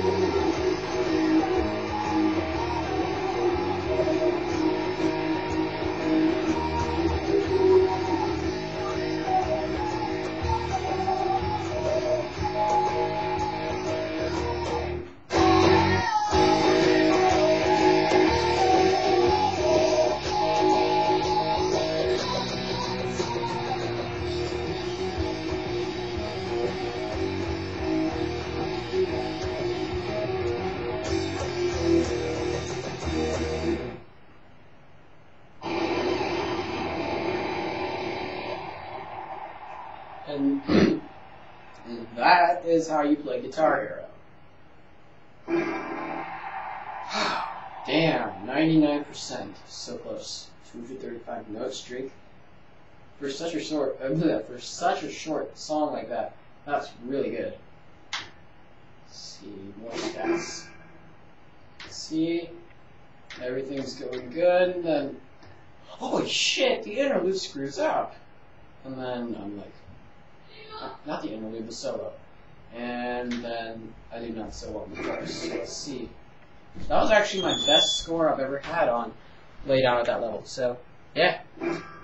And that is how you play Guitar Hero. Damn, 99%. So close. 235 note streak. For such a short song like that, that's really good. Let's see, more stats. Let's see, everything's going good, and then, holy shit, the interlude screws up. And then I'm like, not the interlude, the solo. And then I do not so well in the chorus. So let's see. That was actually my best score I've ever had on Lay Down at that level. So, yeah.